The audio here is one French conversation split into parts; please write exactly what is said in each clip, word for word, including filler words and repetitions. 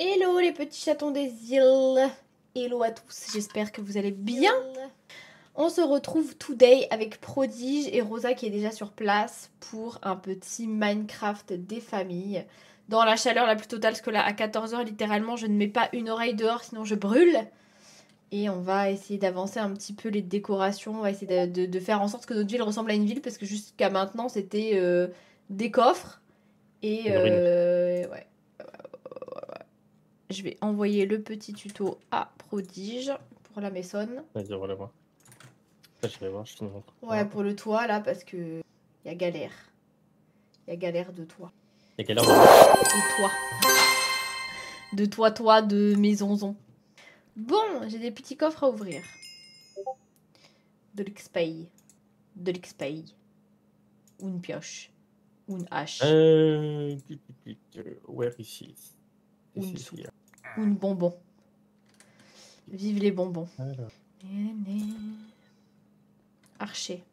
Hello les petits chatons des îles. Hello à tous, j'espère que vous allez bien. On se retrouve today avec Prodige et Rosa qui est déjà sur place pour un petit Minecraft des familles. Dans la chaleur la plus totale, parce que là à quatorze heures littéralement je ne mets pas une oreille dehors sinon je brûle. Et on va essayer d'avancer un petit peu les décorations, on va essayer de, de, de faire en sorte que notre ville ressemble à une ville parce que jusqu'à maintenant c'était euh, des coffres. Et euh, ouais. Je vais envoyer le petit tuto à Prodige pour la maisonne. Vas-y, voilà moi. Ça, je vais voir, je te montre. Ouais, pour le toit là, parce que il y a galère. Il y a galère de toit. Il y a quelle heure de De toit. De toit, toit, de maisonzon. Bon, j'ai des petits coffres à ouvrir. De l'X P. De l'X P. Ou une pioche. Ou une hache. Euh... Where is she? Ou une soupe. Ou une bonbon. Vive les bonbons. Alors. Archer.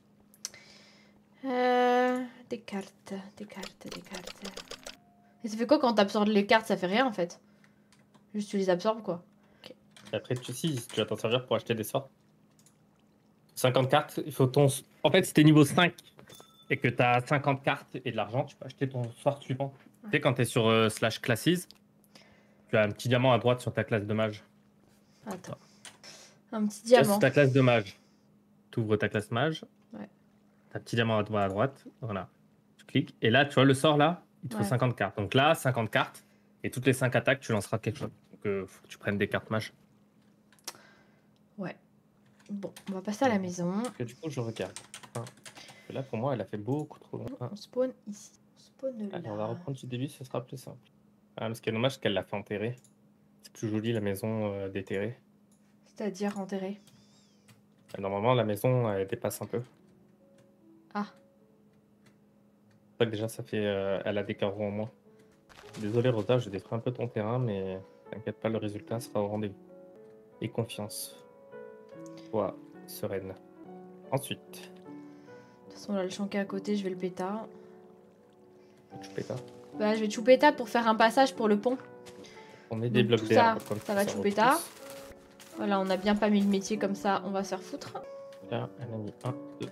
Euh, des cartes, des cartes, des cartes. Et ça fait quoi quand t'absorbes les cartes? Ça fait rien en fait. Juste tu les absorbes quoi. Okay. Après, tu, si, tu vas t'en servir pour acheter des sorts. cinquante cartes, il faut ton... En fait, si t'es niveau cinq et que t'as cinquante cartes et de l'argent, tu peux acheter ton sort suivant. Ouais. Tu sais, quand t'es sur euh, slash classes, tu as un petit diamant à droite sur ta classe de mage. Attends. Un petit diamant. Sur ta classe de mage. Tu ouvres ta classe mage. Ouais. T'as un petit diamant à droite, à droite. Voilà. Tu cliques. Et là, tu vois le sort là, il te ouais. faut cinquante cartes. Donc là, cinquante cartes. Et toutes les cinq attaques, tu lanceras quelque chose. Donc, euh, faut que tu prennes des cartes mage. Ouais. Bon, on va passer à la maison. Parce que du coup, je regarde. Hein. Là, pour moi, elle a fait beaucoup trop long. On spawn ici. On spawn là. Alors, on va reprendre du début, ce sera plus simple. Ah, ce qui est dommage, c'est qu'elle l'a fait enterrer. C'est plus joli, la maison euh, déterrée. C'est-à-dire enterrée. Normalement, la maison, elle dépasse un peu. Ah. C'est vrai que déjà, ça fait... Euh, elle a des carreaux en moins. Désolé, Rosa, je détruis un peu ton terrain, mais t'inquiète pas, le résultat sera au rendez-vous. Et confiance. Sois sereine. Ensuite. De toute façon, là, le chanquet à côté, je vais le pétard. Choupeta. Bah, je vais choupeta pour faire un passage pour le pont. On met des donc, blocs d'herbe. Ça, ça va choupeta. Voilà, on a bien pas mis le métier comme ça, on va se faire foutre. Là, elle a mis un, deux.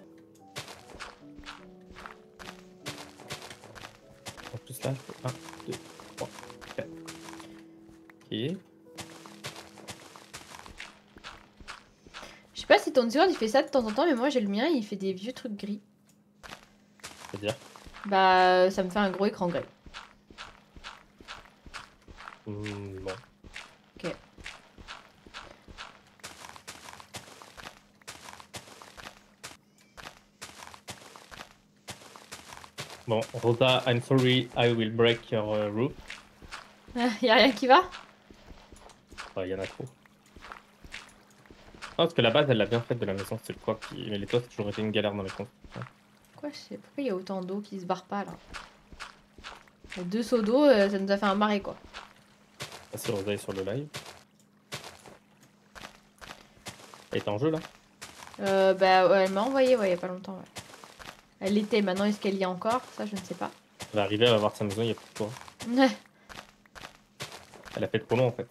En plus, là, un, deux, trois, quatre. Ok. Je sais pas si ton Discord il fait ça de temps en temps, mais moi j'ai le mien, il fait des vieux trucs gris. C'est-à-dire? Bah, ça me fait un gros écran gris. Mmh, bon. Ok. Bon, Rosa, I'm sorry, I will break your uh, roof. Y'a rien qui va? Il y en a trop. Non, parce que la base, elle l'a bien faite de la maison, c'est le quoi qui... Mais les toits, c'est toujours été une galère dans les constructions. Quoi, je sais. Pourquoi il y a autant d'eau qui se barre pas, là? Il y a deux seaux d'eau, euh, ça nous a fait un marais, quoi. Ah, si Rosa est sur le live. Elle est en jeu, là? Euh, bah, ouais, elle m'a envoyé, ouais, il y a pas longtemps, ouais. Elle l'était, maintenant, est-ce qu'elle y est encore? Ça, je ne sais pas. Elle va arriver, elle va voir sa maison, il y a plus de toit. Ouais. Elle a fait trop long, en fait.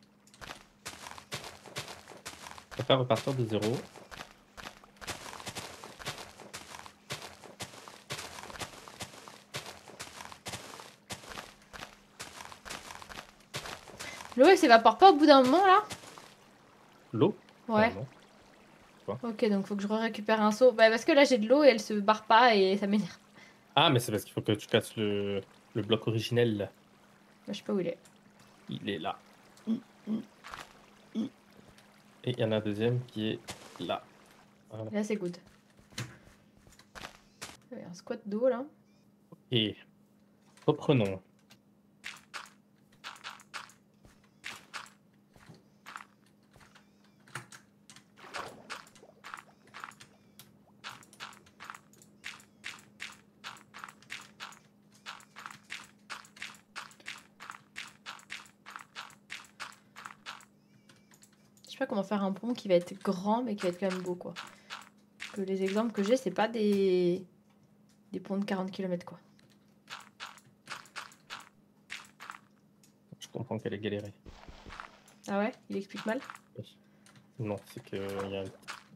On va faire repartir de zéro. L'eau, elle s'évapore pas au bout d'un moment, là? L'eau? Ouais. Ah, ok, donc faut que je récupère un seau. Bah, parce que là, j'ai de l'eau et elle se barre pas et ça m'énerve. Ah, mais c'est parce qu'il faut que tu casses le, le bloc originel. Là. Bah, je sais pas où il est. Il est là. Et il y en a un deuxième qui est là. Voilà. Là, c'est good. Il y a un squat d'eau, là. Et reprenons. Je sais pas comment faire un pont qui va être grand mais qui va être quand même beau, quoi. Que les exemples que j'ai, c'est pas des... des ponts de quarante kilomètres, quoi. comprends qu'elle ait galéré. Ah ouais? Il explique mal? Non, c'est que il y a...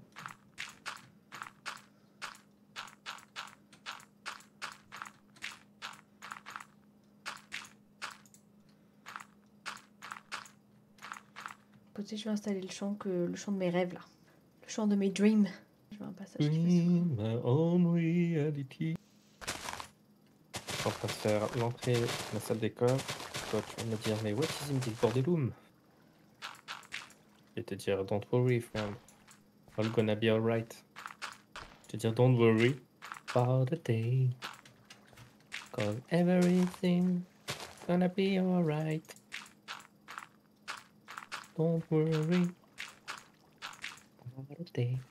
Côté, je vais installer le chant, que, le chant de mes rêves là. Le chant de mes dreams. Je veux un passage qui fait Dream my own reality. Je suis en train de faire l'entrée de la salle d'école. Toi, tu vas me dire, mais what is in this bordelum? Je vais te dire, don't worry, friend. All gonna be alright. Je vais te dire, don't worry about the day. Cause everything gonna be alright. Don't worry about the day.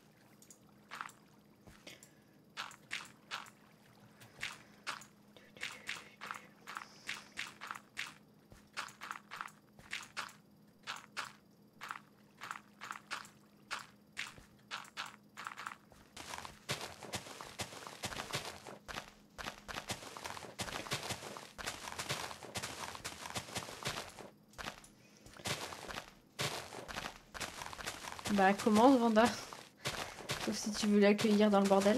Bah commence Vanda. Sauf si tu veux l'accueillir dans le bordel.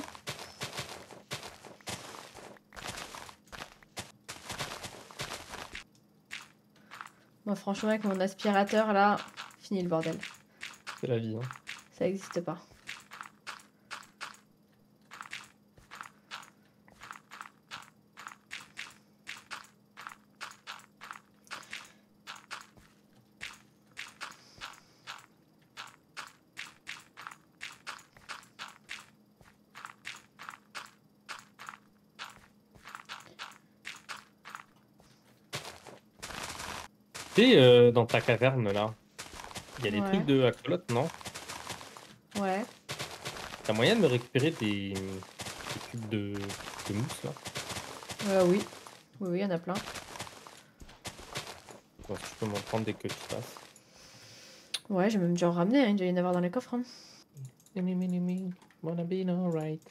Moi franchement avec mon aspirateur là, fini le bordel. C'est la vie, hein. Ça existe pas. Et euh, dans ta caverne là, il y a des Ouais. trucs de axolote, non? Ouais. T'as moyen de me récupérer des, des cubes de, de mousse là? Euh, oui. Oui, oui, il y en a plein. Bon, si tu peux m'en prendre dès que tu passes. Ouais, j'ai même dû en ramener, hein. Il doit y en avoir dans les coffres. Hein. Me, me, me, me, wanna be alright.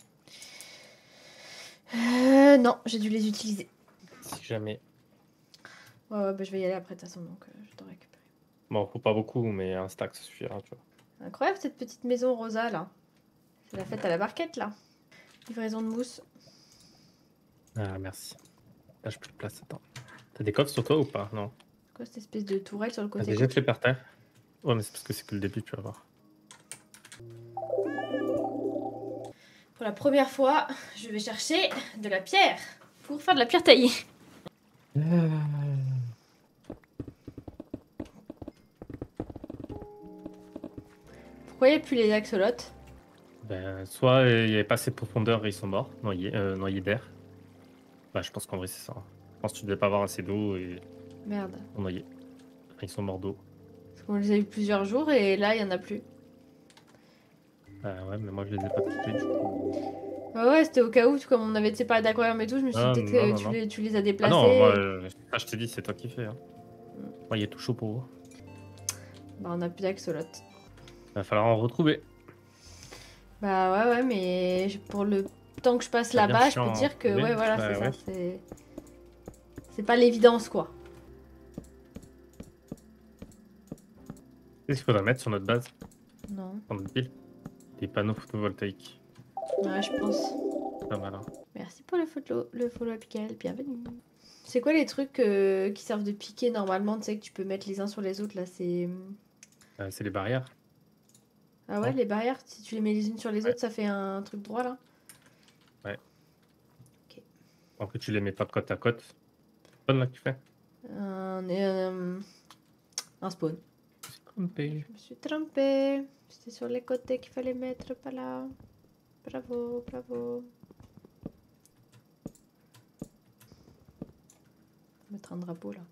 Euh, non, j'ai dû les utiliser. Si jamais. Ouais, ouais, bah je vais y aller après de toute façon, donc euh, je vais t'en récupérer. Bon, faut pas beaucoup, mais un stack ça suffira, tu vois. Incroyable cette petite maison rosa là. C'est la fête à la barquette là. Livraison de mousse. Ah, merci. Là, j'ai plus de place, attends. T'as des coffres sur toi ou pas? Non. C'est quoi cette espèce de tourelle sur le côté Vas-y, gauche? jette-les par terre. Ouais, mais c'est parce que c'est que le début, tu vas voir. Pour la première fois, je vais chercher de la pierre pour faire de la pierre taillée. Pourquoi il n'y a plus les axolotes? Ben, soit euh, il n'y avait pas assez de profondeur et ils sont morts, noyés, euh, noyés d'air. Bah, je pense qu'en vrai, c'est ça. Je pense que tu devais pas avoir assez d'eau et Merde. ils sont noyés. Enfin, ils sont morts d'eau. Parce qu'on les a eu plusieurs jours et là, il n'y en a plus. Ah ouais, mais moi, je les ai pas touchés, du coup. Ouais, ouais, c'était au cas où, comme on avait parlé d'aquarium et tout, je me suis Ah, dit peut-être non, que non, tu non. les, tu les as Ah déplacés. non, moi, euh, ah, je te dis, c'est toi qui fais. Hein. Moi, il est tout chaud pour vous. Bah, on a plus d'axolotes. Il va falloir en retrouver. Bah, ouais, ouais, mais pour le temps que je passe C'est bien là-bas, je chiant peux à dire que, retrouver. ouais, voilà, Bah, c'est ouais. ça. C'est c'est pas l'évidence, quoi. Qu'est-ce qu'il faudrait mettre sur notre base, Non. dans notre ville? Des panneaux photovoltaïques. Ouais, je pense. Pas mal, hein. Merci pour le follow, le follow Abigail, bienvenue. C'est quoi les trucs euh, qui servent de piquer normalement, tu sais, que tu peux mettre les uns sur les autres, là, c'est... Euh, c'est les barrières. Ah ouais, Non. les barrières, si tu les mets les unes sur les Ouais. autres, ça fait un truc droit, là? Ouais. Ok. En plus, tu les mets pas de côte à côte. Bonne là que tu fais. Un, euh, un spawn. Je suis trompé. Je me suis trompée. C'était sur les côtés qu'il fallait mettre, pas là. Bravo, bravo. On va mettre un drapeau, là.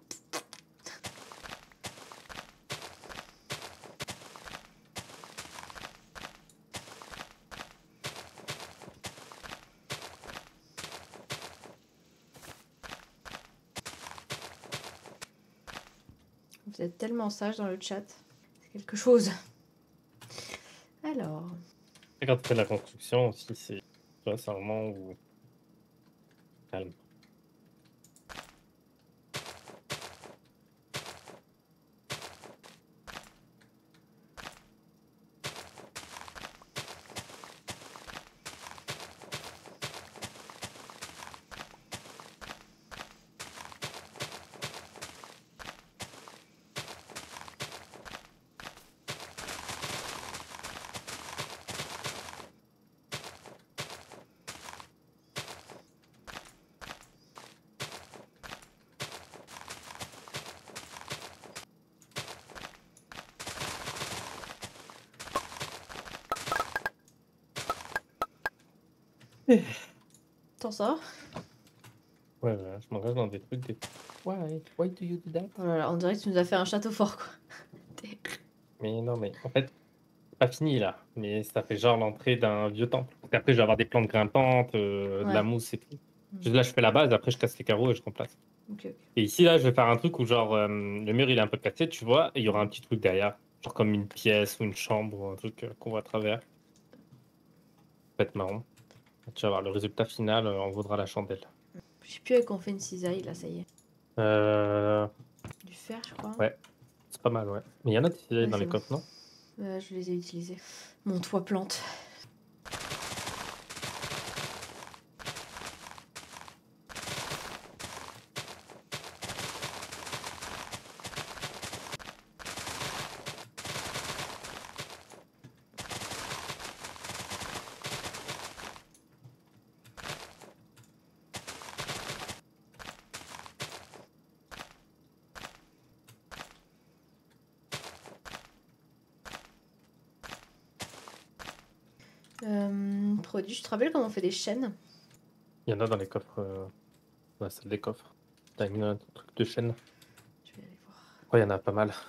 Vous êtes tellement sage dans le chat. C'est quelque chose. Alors... Et quand tu fais de la construction aussi, c'est tu vois, c'est un moment où... Calme. T'en sors? Ouais, ouais, je m'engage dans des trucs. Des... Why? Why do you do that? Oh là là, on dirait que tu nous as fait un château fort, quoi. Mais non, mais en fait, c'est pas fini là. Mais ça fait genre l'entrée d'un vieux temple. Parce qu'après, je vais avoir des plantes grimpantes, euh, de la Ouais. mousse et tout. Mm. Juste là, je fais la base, après, je casse les carreaux et je remplace. Ok, ok. Et ici, là, je vais faire un truc où, genre, euh, le mur, il est un peu cassé, tu vois, et il y aura un petit truc derrière. Genre comme une pièce ou une chambre ou un truc euh, qu'on voit à travers. Ça peut être marrant. Tu vas voir, le résultat final euh, en vaudra la chandelle. Je sais plus avec quoi on fait une cisaille, là, ça y est. Euh... Du fer, je crois. Ouais, c'est pas mal, ouais. Mais il y en a des cisailles Ouais, dans c'est les bon. coffres, non? Euh, je les ai utilisés. Mon toit plante. Euh, produit, je te rappelle comment on fait des chaînes? Il y en a dans les coffres, euh... dans la salle des coffres. T'as une, un truc de chaîne. Je vais aller voir. Ouais, il y en a pas mal.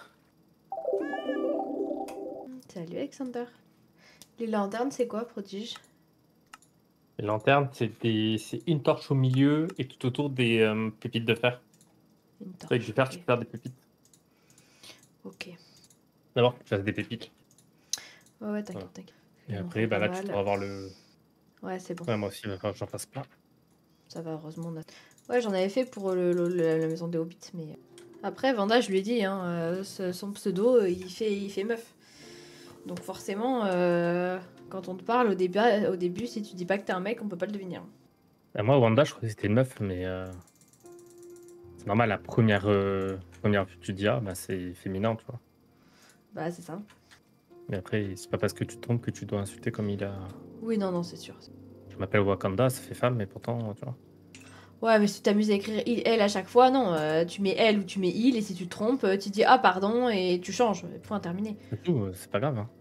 Salut Alexander. Les lanternes, c'est quoi, prodige? Les lanternes, c'est des... c'est une torche au milieu et tout autour des euh, pépites de fer. Une Avec du torche, fer, ok. tu peux faire des pépites. Ok. D'abord, tu fasses des pépites. Ouais, ouais, t'inquiète, Voilà. t'inquiète. Et Il en après, faut bah pas là, tu mal. pourras avoir le. Ouais, c'est bon. Ouais, moi aussi, il va falloir que j'en fasse plein. Ça va, heureusement. On a... Ouais, j'en avais fait pour le, le- le- la maison des Hobbits, mais... Après, Vanda, je lui ai dit, hein, euh, ce- son pseudo, euh, il fait, il fait meuf. Donc forcément, euh, quand on te parle au début, au début, si tu dis pas que t'es un mec, on peut pas le deviner. hein. Bah, moi, Wanda, je crois que c'était une meuf, mais euh, c'est normal, la première, euh, première vue que tu te dis, ah, bah, c'est féminin, tu vois. Bah, c'est ça. Mais après, c'est pas parce que tu te trompes que tu dois insulter comme il a. Oui, non, non, c'est sûr. Je m'appelle Wakanda, ça fait femme, mais pourtant, tu vois. Ouais, mais si tu t'amuses à écrire il, elle à chaque fois, non, euh, tu mets elle ou tu mets il, et si tu te trompes, euh, tu dis ah, pardon, et tu changes. Point terminé. C'est tout, euh, c'est pas grave, hein.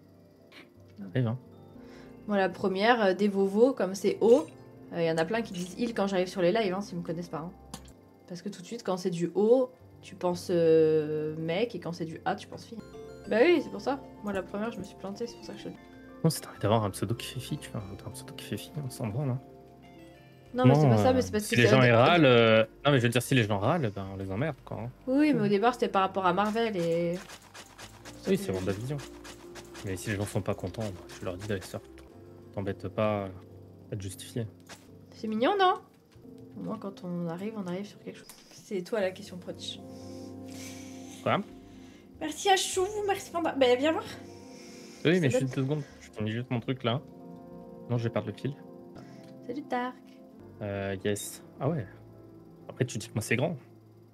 Ça arrive, hein. Moi, la première, euh, des Vovo, comme c'est O, il y en a plein qui disent il quand j'arrive sur les lives, hein, s'ils me connaissent pas. hein. Parce que tout de suite, quand c'est du O, tu penses euh, mec, et quand c'est du A, tu penses fille. Bah oui, c'est pour ça. Moi, la première, je me suis plantée, c'est pour ça que je. Non, c'est envie d'avoir un pseudo qui fait fille, tu vois. Un pseudo qui fait fille, on s'en branle, hein. Non, mais c'est Non, pas ça, mais euh, c'est parce si que les c'est. au gens dé- ils au dé- râlent, euh, non mais je veux dire si les gens râlent, ben on les emmerde quoi. hein. Oui, mais au départ, c'était par rapport à Marvel et. Oui, c'est WandaVision. Mais si les gens sont pas contents, bah, tu leur dis d'aller se faire foutre. T'embêtes pas à te justifier. C'est mignon, non? Au moins, quand on arrive, on arrive sur quelque chose. C'est toi la question prodige. Quoi? Merci à Chou, merci Panda. Bah, viens voir. Oui, Ça mais donne- juste deux secondes, je finis juste mon truc là. Non, je vais perdre le fil. Salut Dark. Euh, yes. Ah ouais. Après, tu dis que moi c'est grand.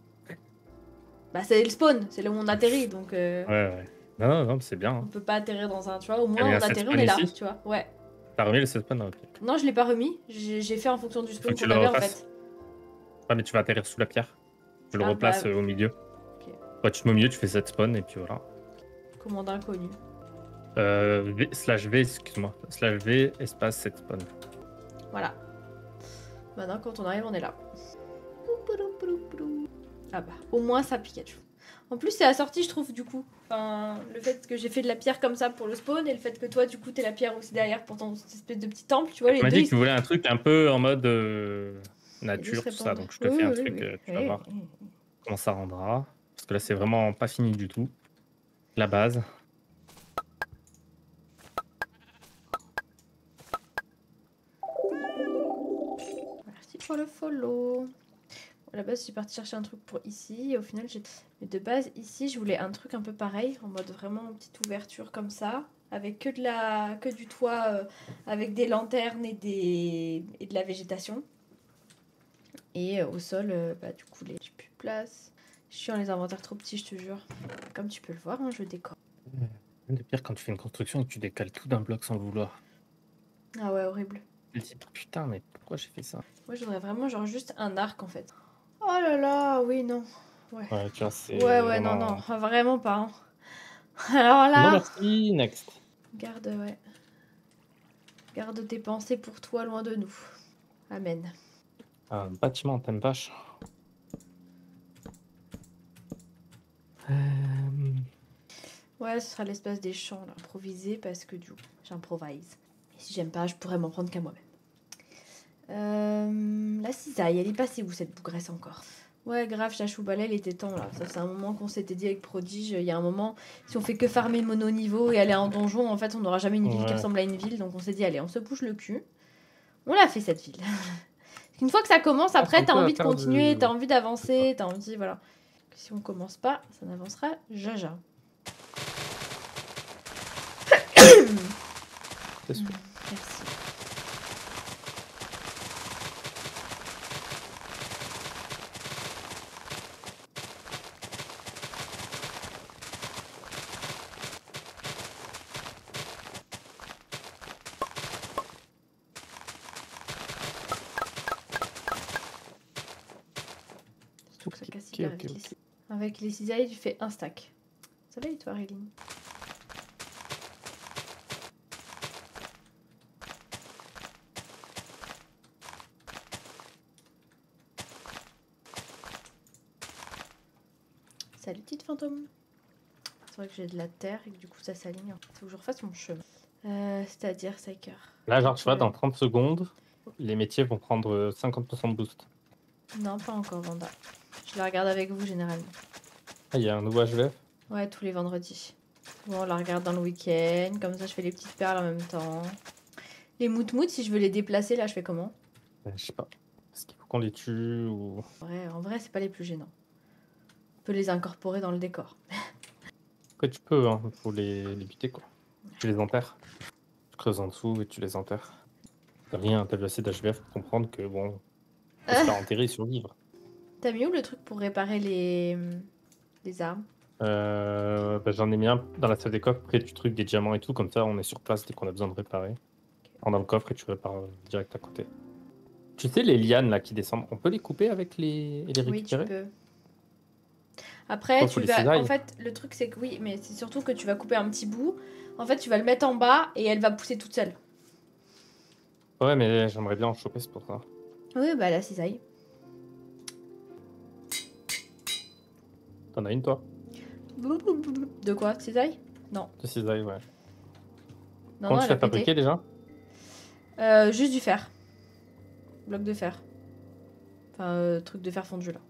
Bah, c'est le spawn, c'est là où on atterrit, donc euh, Ouais, ouais. Non, non, non, c'est bien. on Hein. peut pas atterrir dans un. Tu vois, au moins mis un on set atterrit, on spawn est là, ici tu vois. Ouais. T'as remis le set spawn? Ok. Non, je l'ai pas remis, j'ai j'ai fait en fonction du Faut spawn que tu qu'on le avait en refasses. fait. Ouais, mais tu vas atterrir sous la pierre. Je le Ah, replace bah, euh, au milieu. ok. Ouais, tu te mets au milieu, tu fais set spawn et puis voilà. Commande inconnue. Euh, v, slash V, excuse-moi. Slash V, espace set spawn. Voilà. Maintenant, quand on arrive, on est là. Ah bah, au moins ça, Pikachu. En plus, c'est assorti, je trouve, du coup. Enfin, le fait que j'ai fait de la pierre comme ça pour le spawn et le fait que toi, du coup, t'es la pierre aussi derrière pour ton cette espèce de petit temple, tu vois, les Tu m'as deux. dit ils- que tu voulais un truc un peu en mode euh, les deux nature, se tout ça. répondent. Donc je te Oui, fais un oui, truc, oui, euh, tu oui. vas voir Oui, oui. comment ça rendra. Parce que là, c'est vraiment pas fini du tout. La base. Merci pour le follow. Bon, à la base, je suis partie chercher un truc pour ici. Et au final, j'ai. Mais de base, ici, je voulais un truc un peu pareil, en mode vraiment une petite ouverture comme ça, avec que de la, que du toit, euh, avec des lanternes et des et de la végétation. Et euh, au sol, euh, bah du coup, les... j'ai plus de place. Je suis en les inventaires trop petits, je te jure. Comme tu peux le voir, hein, je décore. Le pire, quand tu fais une construction et que tu décales tout d'un bloc sans le vouloir. Ah ouais, horrible. Tu te dis, putain, mais pourquoi j'ai fait ça? Moi, je voudrais vraiment genre juste un arc en fait. Oh là là, oui, non. Ouais. Ouais, tu vois, c'est Ouais, ouais, non, vraiment... non, vraiment pas. hein. Alors Non, là. merci, next. Garde, ouais. Garde tes pensées pour toi loin de nous. Amen. Un bâtiment, t'aimes vache. Euh... Ouais, ce sera l'espace des champs, là, improvisé, parce que du coup, j'improvise. Et si j'aime pas, je pourrais m'en prendre qu'à moi-même. Euh, la cisaille, elle est passée où cette bougresse encore? Ouais, grave, Chachou Balai, il était temps là. Ça, c'est un moment qu'on s'était dit avec Prodige. Il y a un moment, si on fait que farmer mono niveau et aller en donjon, en fait, on n'aura jamais une ville Ouais. qui ressemble à une ville. Donc on s'est dit, allez, on se bouge le cul. On l'a fait cette ville. Une fois que ça commence, après, t'as envie de continuer, du... t'as envie d'avancer, t'as envie, voilà. Si on commence pas, ça n'avancera jaja. C'est sûr. Merci. Surtout que ça casse hyper okay, vite okay. les... Avec les cisailles, tu fais un stack. Ça va et toi, Réline? Salut petite fantôme. C'est vrai que j'ai de la terre et que du coup ça s'aligne. Faut que je refasse mon chemin. Euh, C'est-à-dire Psyker. Là, genre, tu vois, dans trente secondes, les métiers vont prendre cinquante pour cent de boost. Non, pas encore, Vanda. Je la regarde avec vous généralement. Ah, il y a un nouveau H V F? Ouais, tous les vendredis. Bon, on la regarde dans le week-end. Comme ça, je fais les petites perles en même temps. Les mout-mout, si je veux les déplacer, là, je fais comment? euh, Je sais pas. Est-ce qu'il faut qu'on les tue ou... Ouais, en vrai, c'est pas les plus gênants. On peut les incorporer dans le décor. Après, tu peux, hein, faut les, les buter, quoi. Tu les enterres. Tu creuses en dessous et tu les enterres. T'as rien, t'as vu assez d'H V F pour comprendre que, bon, faut se faire enterrer et survivre. T'as mis où le truc pour réparer les, les armes? Euh, bah, j'en ai mis un dans la salle des coffres, près du truc des diamants et tout, comme ça on est sur place dès qu'on a besoin de réparer. Okay. Dans le coffre et tu répares direct à côté. Tu sais les lianes là qui descendent, on peut les couper avec les et les récupérer? Oui, tu peux. Après, oh, tu vas. cisailles. En fait, le truc c'est que oui, mais c'est surtout que tu vas couper un petit bout. En fait, tu vas le mettre en bas et elle va pousser toute seule. Ouais, mais j'aimerais bien en choper, c'est pour ça. Oui, bah la cisaille. T'en as une toi? De quoi? Cisaille? Non. De cisaille, ouais. Non, Comment non, tu elle a fais fabriquer pété. déjà? euh, Juste du fer. Bloc de fer. Enfin, euh, truc de fer fondu là.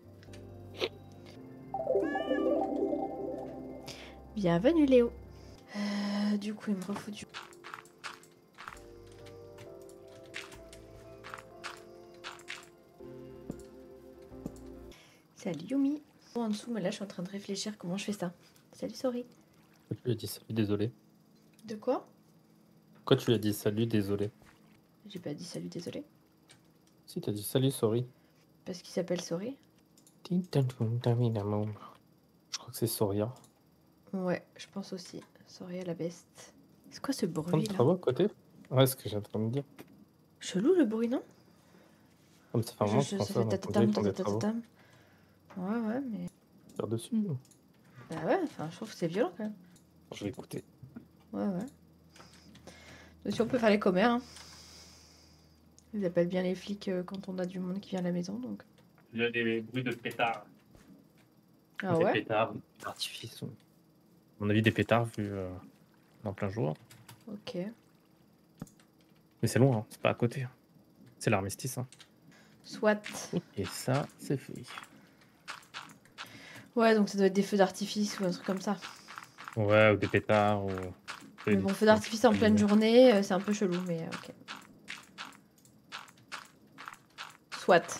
Bienvenue Léo. Euh, du coup, il me refout du... Salut Yumi. Oh, en dessous, mais là je suis en train de réfléchir comment je fais ça. Salut Sorry. Pourquoi tu lui as dit salut, désolé? De quoi? Pourquoi tu lui as dit salut, désolé? J'ai pas dit salut, désolé. Si, t'as dit salut, sorry. Parce qu'il s'appelle Sorry. Je crois que c'est Soria. Ouais, je pense aussi. Sorry à la best. C'est quoi ce bruit là? Travaux à côté? Ouais, c'est ce que j'ai en train de dire. Chelou le bruit, non? Comme ça fait un moment que je pense ça, donc on dirait qu'ils font des travaux. Ouais, ouais, mais... Faire dessus. Bah ouais, enfin, je trouve que c'est violent quand même. Je vais écouter. Ouais, ouais. Aussi, on peut faire les commères. Hein. Ils appellent bien les flics euh, quand on a du monde qui vient à la maison, donc... Il y a des bruits de pétards. Ah des ouais? pétards, d'artifice. À mon avis, des pétards vus euh, en plein jour. Ok. Mais c'est loin, hein. C'est pas à côté. Hein. C'est l'armistice. Hein. Soit. Et ça, c'est fait. Ouais, donc ça doit être des feux d'artifice ou un truc comme ça. Ouais, ou des pétards. Ou... Mais bon, feux d'artifice en pleine journée, euh, c'est un peu chelou, mais euh, ok. Soit.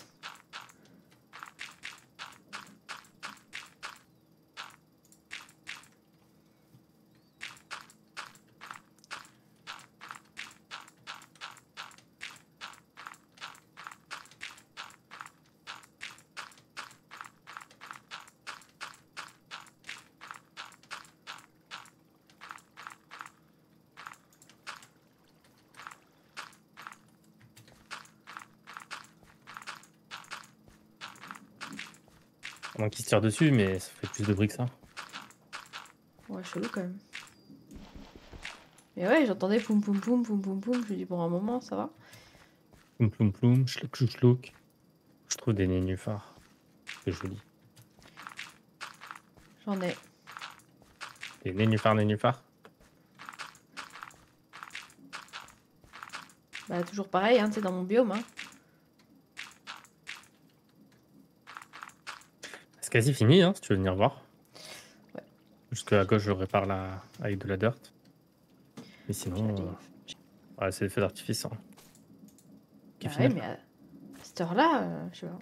Donc il se tire dessus, mais ça fait plus de bruit que ça. Ouais, chelou quand même. Mais ouais, j'entendais poum poum poum poum poum poum. Je me dis, bon, un moment, ça va. Ploum ploum ploum, chlouk chlouk chlouk. Je trouve des nénuphars. C'est joli. J'en ai. Des nénuphars, nénuphars. Bah, toujours pareil, hein, tu sais, dans mon biome. Hein. C'est quasi fini, hein, si tu veux venir voir. Ouais. Jusque à gauche, je répare la... avec de la dirt. Mais sinon, euh... ouais, c'est des feux d'artifice. Hein. Bah ouais, mais à cette heure-là, euh, je sais pas.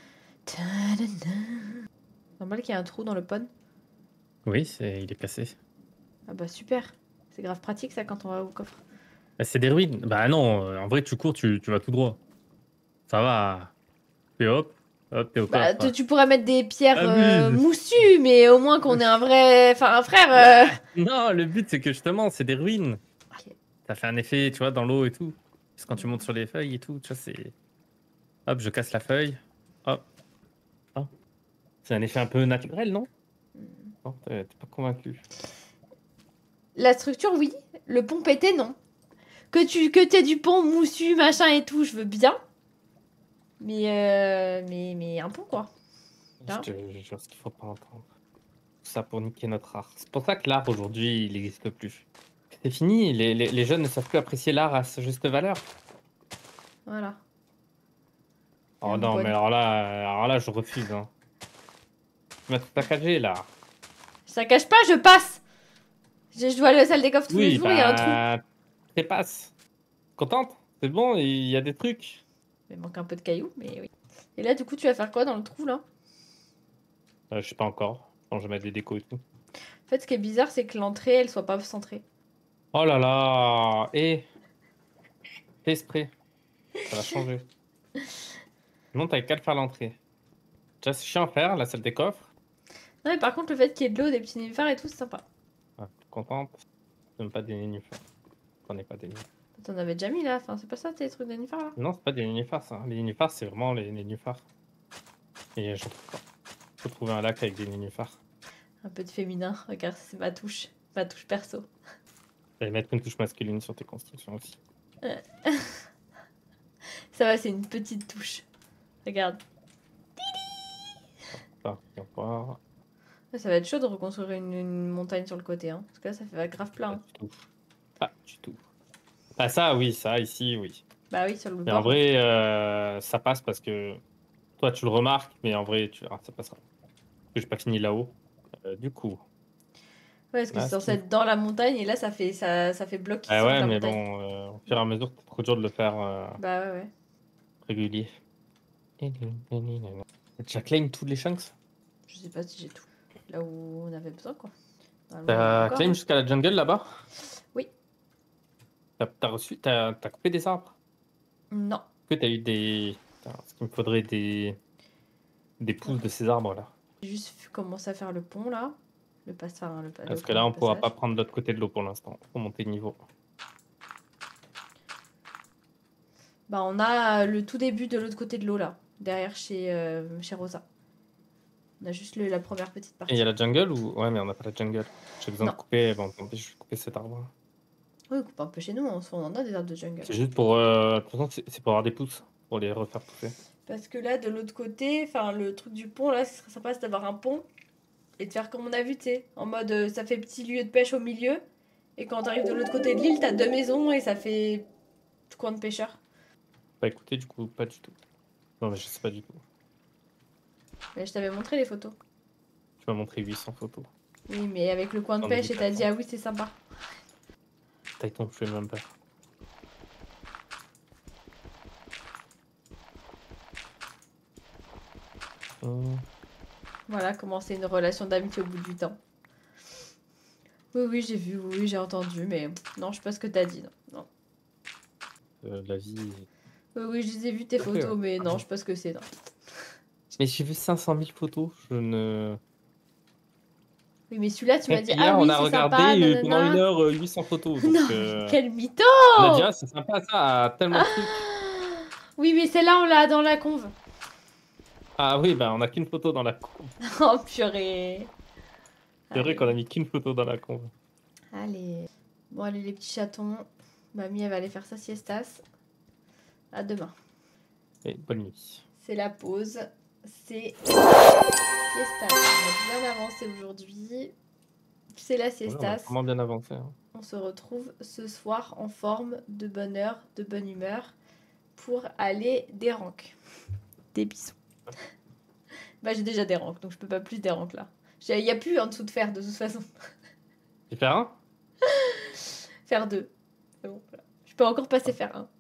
Normal qu'il y ait un trou dans le pont. Oui, c'est... il est cassé. Ah bah super. C'est grave pratique ça quand on va au coffre. Bah, c'est des ruines. Bah non, euh, en vrai, tu cours, tu, tu vas tout droit. Ça va. Et hop, hop, t'es au Bah coffre. tu pourrais mettre des pierres Ah, euh, oui. moussues, mais au moins qu'on ait un vrai... Enfin un frère... Euh... Non, le but c'est que justement, c'est des ruines. Okay. Ça fait un effet, tu vois, dans l'eau et tout. Parce que quand tu montes sur les feuilles et tout, tu vois, c'est... Hop, je casse la feuille. Hop. Hop. C'est un effet un peu naturel, non? Non, t'es pas convaincu. La structure, oui. Le pont pété, non. Que tu que t'aies du pont moussu, machin et tout, je veux bien. Mais, euh, mais, mais un pont, quoi. Je te jure ce qu'il faut pas entendre. Tout ça pour niquer notre art. C'est pour ça que l'art, aujourd'hui, il n'existe plus. C'est fini, les, les, les jeunes ne savent plus apprécier l'art à sa juste valeur. Voilà. Oh non, bonne. mais alors là, alors là, je refuse. Hein. Tu m'as tout saccagé, là. Ça cache pas, je passe. Je, je dois aller à la salle des coffres tous oui, les jours, bah, il y a un trou. Tu passes. Contente? C'est bon, il y a des trucs. Il manque un peu de cailloux, mais oui. Et là, du coup, tu vas faire quoi dans le trou, là? euh, Je sais pas encore. Je vais mettre des décos et tout. En fait, ce qui est bizarre, c'est que l'entrée, elle soit pas centrée. Oh là là. Et fais esprit. Ça va changer. Non, t'avais qu'à le faire l'entrée. Déjà, c'est chiant à faire, la salle des coffres. Non, mais par contre, le fait qu'il y ait de l'eau, des petits nénuphars et tout, c'est sympa. Ouais, contente. Même pas des nénuphars. T'en es pas des nénuphars. T'en avais déjà mis là, enfin, c'est pas ça tes trucs de nénuphars là? Non, c'est pas des nénuphars ça. Les nénuphars, c'est vraiment les nénuphars. Et je faut trouver un lac avec des nénuphars. Un peu de féminin, regarde, c'est ma touche. Ma touche perso. Et mettre une touche masculine sur tes constructions aussi. Ça va, c'est une petite touche. Regarde. Ça, voir. Ça va être chaud de reconstruire une, une montagne sur le côté, hein. Parce que là, ça fait grave plein. Pas du tout. Pas du tout. Ah ça, oui, ça, ici, oui. Bah oui, sur le mais bord. en vrai, euh, ça passe parce que toi, tu le remarques, mais en vrai, tu verras, ça passera. Parce que j'ai pas fini là-haut. Euh, du coup. Ouais, parce que c'est censé être dans la montagne et là, ça fait, ça, ça fait bloc qui ah sort ouais, de la mais montagne. bon, euh, au fur et à mesure, c'est trop dur de le faire euh, bah ouais, ouais. régulier. Tu as claim tous les chunks? Je sais pas si j'ai tout. Là où on avait besoin, quoi. T'as claim jusqu'à la jungle là-bas? Oui. T'as as reçu, t'as as coupé des arbres? Non. Est-ce que t'as eu des... Est-ce qu'il me faudrait des... Des pousses de ces arbres-là? J'ai juste commencé à faire le pont, là. Le passe, enfin, le, Parce le que là, on passage. pourra pas prendre l'autre côté de l'eau pour l'instant. Faut monter de niveau. Bah, on a le tout début de l'autre côté de l'eau, là. Derrière chez, euh, chez Rosa. On a juste le, la première petite partie. Et il y a la jungle ou... Ouais, mais on n'a pas la jungle. J'ai besoin non. de couper... Bon, tant pis, je vais couper cet arbre. Oui, on coupe un peu chez nous. On en a des arbres de jungle. C'est juste pour... Euh... C'est pour avoir des pousses. Pour les refaire pousser. Parce que là, de l'autre côté, enfin, le truc du pont, là, ce serait sympa, c'est d'avoir un pont. Et de faire comme on a vu, tu sais. En mode, euh, ça fait petit lieu de pêche au milieu. Et quand t'arrives de l'autre côté de l'île, t'as deux maisons et ça fait coin de pêcheurs. Bah écoutez, du coup, pas du tout. Non, mais je sais pas du tout. Mais je t'avais montré les photos. Tu m'as montré huit cents photos. Oui, mais avec le coin de pêche, et t'as dit, ah oui, c'est sympa. Taille ton feu, même pas. Hum. Voilà, comment c'est une relation d'amitié au bout du temps. Oui, oui, j'ai vu, oui, oui j'ai entendu, mais non, je sais pas ce que t'as dit, non. non. Euh, la vie... Oui, oui, je les ai vues tes photos, okay, mais non, je sais pas ce que c'est, non. Mais j'ai vu cinq cent mille photos, je ne... Oui, mais celui-là, tu m'as dit, hier, ah oui, on a regardé sympa, euh, pendant une heure euh, huit cents photos. Donc, non, euh... quel mytho! On a dit, ah, c'est sympa ça, tellement de trucs. Oui, mais celle-là, on l'a dans la conve. Ah oui, bah on a qu'une photo dans la conve. Oh purée. C'est vrai qu'on a mis qu'une photo dans la conve. Allez. Bon, allez, les petits chatons. Mamie, elle va aller faire sa siestas. À demain. Et bonne nuit. C'est la pause. C'est siestas. On a bien avancé aujourd'hui. C'est la Ouais, on a siestas. vraiment bien avancé. Hein. On se retrouve ce soir en forme, de bonne heure, de bonne humeur, pour aller des ranks. Des bisous. Bah, j'ai déjà des ranks, donc je peux pas plus des ranks là. Il n'y a plus en dessous de faire de toute façon. Et faire un Faire deux. C'est bon, voilà. Je peux encore passer faire un.